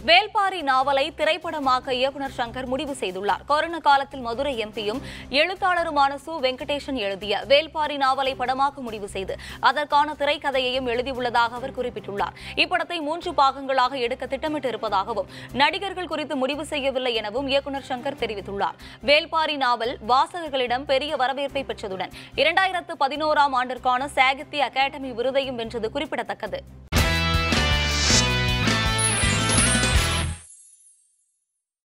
வேல்பாரி நாவலை திரைப்படமாக்க இயக்குநர் சங்கர் முடிவு செய்துள்ளார். கொரோனா காலத்தில் மதுரை எம்பியும் எழுத்தாளருமான சு. வெங்கடேசன் எழுதிய வேல்பாரி நாவலை படமாக்க முடிவு செய்து அதற்கான திரைக்கதையையும் எழுதியுள்ளதாக அவர் குறிப்பிட்டுள்ளார். இப்படத்தை 3 பாகங்களாக எடுக்க திட்டமிட்டு இருப்பதாகவும் நடிகர்கள் குறித்து முடிவு செய்யவில்லை எனவும் இயக்குநர் சங்கர் தெரிவித்துள்ளார். வேல்பாரி நாவல் வாசகர்களிடம் பெரிய வரவேற்பை பெற்றதுடன் 2011ஆம் ஆண்டிற்கான சாகித்ய அகாடமி விருதையும் வென்றது குறிப்பிடத்தக்கது.